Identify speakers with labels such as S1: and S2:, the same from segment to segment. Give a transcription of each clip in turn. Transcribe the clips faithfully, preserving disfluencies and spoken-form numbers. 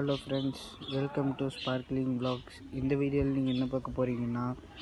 S1: Hello friends, welcome to sparkling vlogs. இந்த வீடியோவில் நீங்கள் என்ன பார்க்க போகிறீங்கன்னா,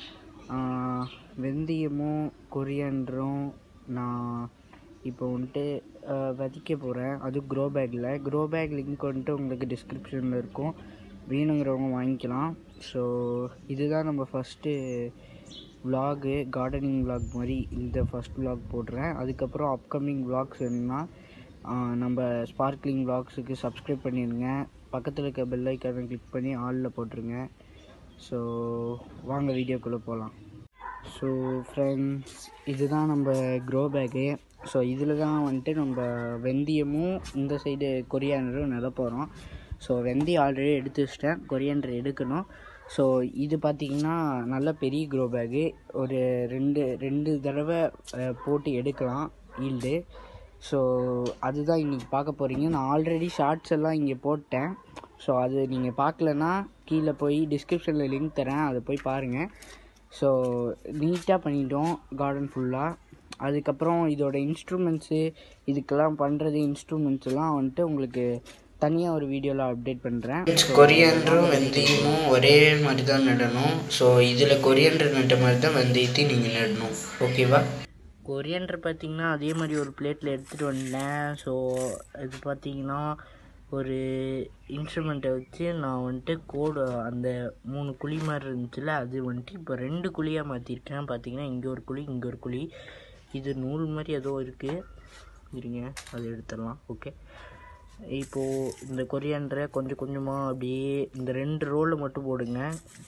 S1: வெந்தயமும் கொரியாண்டரும் நான் இப்போ வந்துட்டு விதைக்க போகிறேன். அது க்ரோ பேக்கில். க்ரோ பேக் லிங்க் வந்துட்டு உங்களுக்கு டிஸ்கிரிப்ஷனில் இருக்கும், வேணுங்கிறவங்க வாங்கிக்கலாம். ஸோ இதுதான் நம்ம ஃபஸ்ட்டு விலாகு, கார்டனிங் விலாக் மாதிரி இந்த ஃபஸ்ட் விலாக் போடுறேன். அதுக்கப்புறம் அப்கமிங் விலாக்ஸ் வேணும்னா நம்ம ஸ்பார்க்லிங் வ்ளாக்ஸுக்கு சப்ஸ்கிரைப் பண்ணிடுங்க. பக்கத்தில் இருக்க பெல் ஐக்கானை கிளிக் பண்ணி ஆலில் போட்டுருங்க. ஸோ வாங்க வீடியோக்குள்ளே போகலாம். ஸோ ஃப்ரெண்ட்ஸ், இதுதான் நம்ம க்ரோ பேக்கு. ஸோ இதில் தான் வந்துட்டு நம்ம வெந்தயமும் இந்த சைடு கொரியாண்டரும் நட போகிறோம். ஸோ வெந்தயம் ஆல்ரெடி எடுத்து வச்சிட்டேன், கொரியாண்டர் எடுக்கணும். ஸோ இது பார்த்திங்கன்னா நல்ல பெரிய க்ரோ பேக்கு. ஒரு ரெண்டு ரெண்டு தடவை போட்டு எடுக்கலாம் ஈல்டு. ஸோ அதுதான் இன்றைக்கி பார்க்க போகிறீங்க. நான் ஆல்ரெடி ஷார்ட்ஸ் எல்லாம் இங்கே போட்டேன். ஸோ அது நீங்கள் பார்க்கலன்னா கீழே போய் டிஸ்கிரிப்ஷனில் லிங்க் தரேன், அதை போய் பாருங்கள். ஸோ நீட்டாக பண்ணிட்டோம் கார்டன் ஃபுல்லாக. அதுக்கப்புறம் இதோட இன்ஸ்ட்ருமெண்ட்ஸு, இதுக்கெல்லாம் பண்ணுறது இன்ஸ்ட்ருமெண்ட்ஸ்லாம் வந்துட்டு உங்களுக்கு தனியாக ஒரு வீடியோவில் அப்டேட் பண்ணுறேன். கொரியாண்டரும் வெந்தயமும் ஒரே மாதிரி தான் நடணும். ஸோ இதில் கொரியாண்டர் நட்ட மாதிரி தான் வெந்தயத்தையும் நீங்கள் நடணும், ஓகேவா? கொரியாண்டர் பார்த்திங்கன்னா அதே மாதிரி ஒரு பிளேட்டில் எடுத்துகிட்டு வந்தேன். ஸோ இது பார்த்திங்கன்னா ஒரு இன்ஸ்ட்ருமெண்ட்டை வச்சு நான் வந்துட்டு கோடு, அந்த மூணு குழி மாதிரி இருந்துச்சுல, அது வந்துட்டு இப்போ ரெண்டு குழியாக மாற்றிருக்கேன். பார்த்திங்கன்னா இங்கே ஒரு குழி, இங்கே ஒரு குழி. இது நூல் மாதிரி ஏதோ இருக்குது, இருங்க அது எடுத்துடலாம். ஓகே, இப்போது இந்த கொரியாண்டரை கொஞ்சம் கொஞ்சமாக அப்படியே இந்த ரெண்டு ரோலை மட்டும் போடுங்க.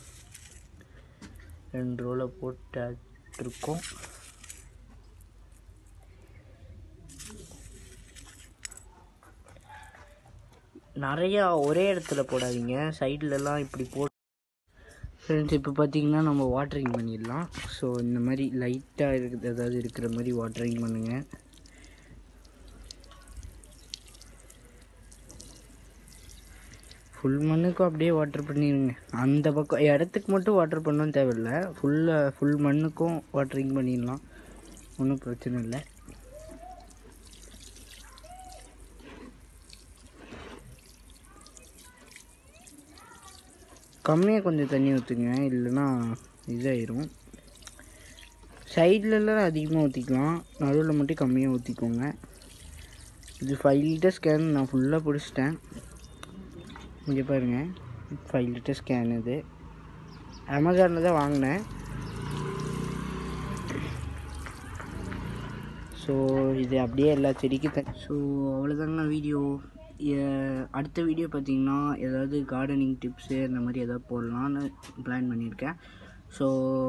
S1: ரெண்டு ரோலை போட்டுருக்கோம். நிறையா ஒரே இடத்துல போடாதீங்க, சைட்லலாம் இப்படி போட்டு. ஃப்ரெண்ட்ஸ், இப்போ பார்த்திங்கன்னா நம்ம வாட்டரிங் பண்ணிடலாம். ஸோ இந்த மாதிரி லைட்டாக இருக்குது, அதாவது இருக்கிற மாதிரி வாட்டரிங் பண்ணுங்கள். ஃபுல் மண்ணுக்கும் அப்படியே வாட்டர் பண்ணிடுங்க. அந்த பக்கம் இடத்துக்கு மட்டும் வாட்டர் பண்ணவும் தேவையில்லை, ஃபுல்லாக ஃபுல் மண்ணுக்கும் வாட்டரிங் பண்ணிடலாம், ஒன்றும் பிரச்சனை இல்லை. கம்மியாக கொஞ்சம் தண்ணி ஊற்றுங்க, இல்லைன்னா இதாயிரும். சைட்லலாம் அதிகமாக ஊற்றிக்கலாம், நடுவில் மட்டும் கம்மியாக ஊற்றிக்கோங்க. இது ஃபைவ் லிட்டர் ஸ்கேன் நான் ஃபுல்லாக பிடிச்சிட்டேன். இங்கே பாருங்கள், ஃபைவ் லிட்டர் ஸ்கேன். இது அமேசானில் தான் வாங்கினேன். ஸோ இது அப்படியே எல்லா செடிக்கும் த ஸோ அவ்வளோதாங்க வீடியோ. அடுத்த வீடியோ பார்த்திங்கன்னா ஏதாவது கார்டனிங் டிப்ஸு அந்த மாதிரி எதாவது போடலான்னு பிளான் பண்ணியிருக்கேன். ஸோ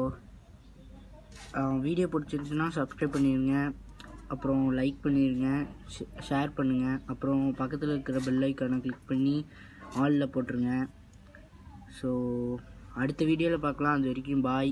S1: வீடியோ பிடிச்சிருந்துச்சுன்னா சப்ஸ்கிரைப் பண்ணிடுங்க, அப்புறம் லைக் பண்ணிடுங்க, ஷேர் பண்ணுங்கள், அப்புறம் பக்கத்தில் இருக்கிற பெல் ஐக்கானை கிளிக் பண்ணி ஆலில் போட்டுருங்க. ஸோ அடுத்த வீடியோவில் பார்க்கலாம். அது வரைக்கும் பாய்.